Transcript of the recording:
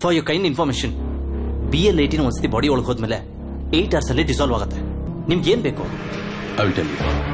For your kind information BL-18 ಒಂದ್ಸತಿ body ಒಳಗೆ ಹೋದ್ಮೇಲೆ 8 hours ಅಲ್ಲಿ ಡಿಸಾಲ್ವ್ ಆಗುತ್ತೆ. ನಿಮ್ಗೆ ಏನ್ ಬೇಕು? I will tell you.